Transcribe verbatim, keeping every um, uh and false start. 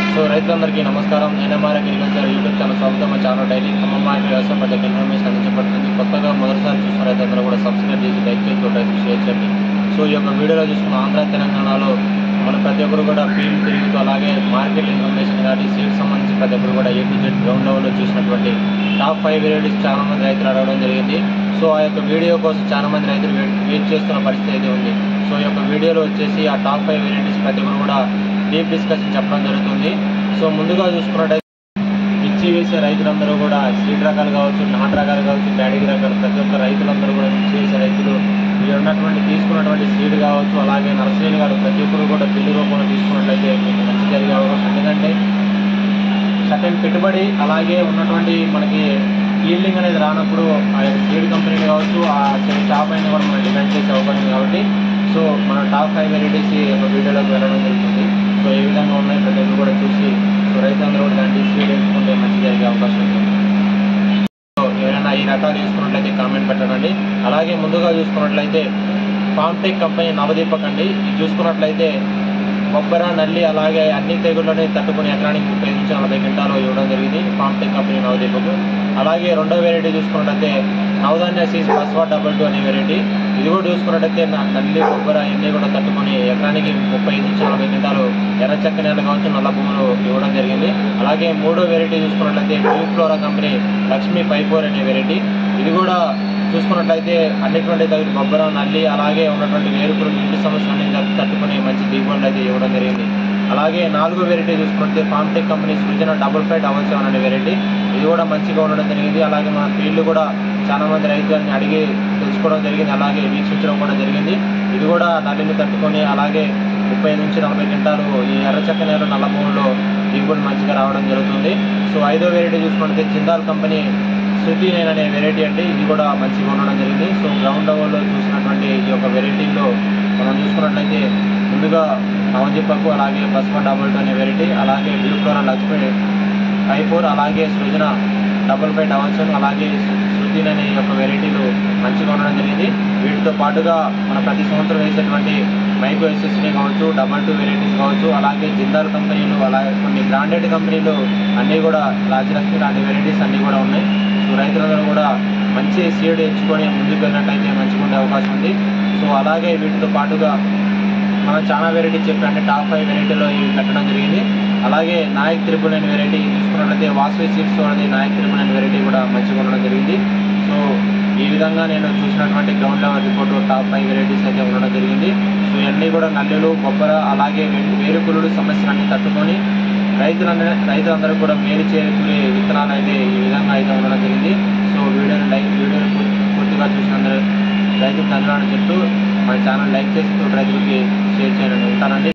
So రైతులందరికీ నమస్కారం. NMR agriculture YouTube channel స్వాగతం. మా ఛానల్ డైలీ ఖమ్మం మార్కెట్ వ్యవసాయ ప్రతి ఇన్ఫర్మేషన్ అందించబడుతుంది. కొత్తగా మొదటిసారి చూసిన రైతులందరూ కూడా సబ్స్క్రైబ్ చేసి లైక్ చేసి రైతులు షేర్ చేయండి. సో ఈ యొక్క వీడియోలో చూసుకున్న ఆంధ్ర తెలంగాణలో మన ప్రతి ఒక్కరు కూడా ఫీల్డ్ తిరుగుతూ అలాగే మార్కెట్ ఇన్ఫర్మేషన్ కానీ సీడ్ సంబంధించి ప్రతి ఒక్కరు కూడా ఏ టు జెడ్ గ్రౌండ్ లెవెల్లో చూసినటువంటి టాప్ ఫైవ్ వెరైటీస్ చాలా మంది రైతులు అడగడం జరిగింది. సో ఆ యొక్క వీడియో కోసం చాలా మంది రైతులు వెయిట్ చేస్తున్న పరిస్థితి అయితే ఉంది. సో ఈ యొక్క వీడియోలో వచ్చేసి ఆ టాప్ ఫైవ్ వెరైటీస్ ప్రతి ఒక్కరు కూడా డీప్ డిస్కషన్ చెప్పడం జరుగుతుంది. సో ముందుగా చూసుకున్నట్టయితే మిర్చి వేసే రైతులందరూ కూడా సీడ్ రకాలు కావచ్చు, నాటు రకాలు కావచ్చు, బ్యాడీ రకాలు ప్రతి ఒక్క రైతులందరూ కూడా మిర్చి వేసే రైతులు మీరు ఉన్నటువంటి తీసుకున్నటువంటి సీడ్ కావచ్చు అలాగే నర్సరీలు కాదు ప్రతి ఒక్కరు కూడా బిల్లు రూపంలో తీసుకున్నట్లయితే మీకు మంచి జరిగే అవకాశం. ఎందుకంటే సర్టెన్ పెట్టుబడి అలాగే ఉన్నటువంటి మనకి ఈల్డింగ్ అనేది రానప్పుడు ఆ యొక్క సీడ్ కంపెనీలు కావచ్చు ఆ షాప్ అయినా కూడా మనం డిమాండ్ చేసే అవకాశం కాబట్టి సో మన టాప్ ఫైవ్ వెరైటీస్ ఒక వీడియోలోకి వెళ్ళడం జరుగుతుంది. సో ఏ విధంగా ఉన్నాయి ప్రతి ఒక్కరు కూడా చూసి సో రైతులందరూ కూడా దాన్ని సీడ్ ఎంచుకుంటే మంచి జరిగే అవకాశం ఉంది. సో ఎవరైనా ఈ రకాలు తీసుకున్నట్లయితే కామెంట్ పెట్టండి. అలాగే ముందుగా చూసుకున్నట్లయితే ఫామ్టెక్ కంపెనీ నవదీపక్ అండి. ఇది చూసుకున్నట్లయితే బొబ్బర నల్లి అలాగే అన్ని తెగుళ్ళని తట్టుకుని ఎకరానికి ముప్పై నుంచి నలభై క్వింటాలు ఇవ్వడం జరిగింది ఫామ్టెక్ కంపెనీ నవదీపక్. అలాగే రెండో వెరైటీ చూసుకున్నట్లయితే నవధాన్య సీస్ బస్వా డబల్ టూ అనే వెరైటీ. ఇది కూడా చూసుకున్నట్టయితే నల్లి బొబ్బర ఇన్ని కూడా తట్టుకుని ఎకరానికి ముప్పై నుంచి నలభై క్వింటాలు ఎర్ర చెక్క నేల కావచ్చు నల్ల భూములు ఇవ్వడం జరిగింది. అలాగే మూడో వెరైటీ చూసుకున్నట్లయితే new flora company Lakshmi five four అనే వెరైటీ. ఇది కూడా చూసుకున్నట్లయితే అన్నిటువంటి తగిన బొబ్బర నల్లి అలాగే ఉన్నటువంటి వేరుపురు ఇంటి సమస్యలన్నీ తట్టుకుని మంచి దిగుబడులు అయితే ఇవ్వడం జరిగింది. అలాగే నాలుగో వెరైటీ చూసుకుంటే Farmtech company Srujana double five double seven అనే వెరైటీ. ఇది కూడా మంచిగా ఉండడం జరిగింది. అలాగే మన ఫీల్డ్ కూడా చాలా మంది రైతులని అడిగి తెలుసుకోవడం జరిగింది అలాగే వీక్షించడం కూడా జరిగింది. ఇది కూడా నల్లిని తట్టుకొని అలాగే ముప్పై నుంచి నలభై క్వింటాలు ఈ ఎర్రచక్క నేల నల్ల భూముల్లో దిగుబడి మంచిగా రావడం జరుగుతుంది. సో ఐదో వెరైటీ చూసుకుంటే జిందాల్ కంపెనీ శృతి నైన్ అనే వెరైటీ అండి. ఇది కూడా మంచిగా ఉండడం జరిగింది. సో గ్రౌండ్ లెవెల్లో చూసినటువంటి ఈ యొక్క వెరైటీలో మనం చూసుకున్నట్లయితే ముందుగా నవదీపక్ అలాగే బస్వా డబల్ టూ అనే వెరైటీ అలాగే new flora Lakshmi five four అలాగే Srujana double five double seven అలాగే శృతి అనే యొక్క వెరైటీలు మంచిగా ఉండడం జరిగింది. వీటితో పాటుగా మన ప్రతి సంవత్సరం వేసేటువంటి మైక్రో ఎస్ఎస్ని కావచ్చు డబల్ టూ వెరైటీస్ కావచ్చు అలాగే జిందాల్ కంపెనీలు అలాగే కొన్ని బ్రాండెడ్ కంపెనీలు అన్నీ కూడా రాజలక్ష్మి లాంటి వెరైటీస్ అన్నీ కూడా ఉన్నాయి. సో రైతులందరూ కూడా మంచి సీడ్ ఎంచుకొని ముందుకు వెళ్ళినట్లయితే మంచిగా ఉండే అవకాశం ఉంది. సో అలాగే వీటితో పాటుగా మనం చాలా వెరైటీ చెప్పండి టాప్ ఫైవ్ వెరైటీలో ఇవి పెట్టడం జరిగింది. అలాగే నాయక్ త్రిపుల్ నైన్ వెరైటీ చూసుకున్నట్లయితే వాసవి సీడ్స్ అనేది నాయక్ త్రిపుల్ నైన్ వెరైటీ కూడా మంచిగా ఉండడం జరిగింది. సో ఈ విధంగా నేను చూసినటువంటి ground level report top five varieties అయితే ఉండడం జరిగింది. సో ఇవన్నీ కూడా నల్లులు బొబ్బర అలాగే వేరుకుళ్ళు సమస్యలన్నీ తట్టుకొని రైతులందరూ రైతులందరూ కూడా మేలు చేరుకునే విత్తనాలు అయితే ఈ విధంగా అయితే ఉండడం జరిగింది. సో వీడియోని లైక్ వీడియోని పూర్తిగా చూసినందరూ రైతులకు ధన్యవాదాలు చెప్తూ మన ఛానల్ లైక్ చేసి రైతులకి షేర్ చేయాలని ఉంటానండి.